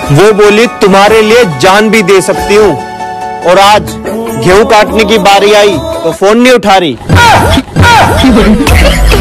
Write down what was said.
वो बोली तुम्हारे लिए जान भी दे सकती हूँ, और आज गेहूं काटने की बारी आई तो फोन नहीं उठा रही।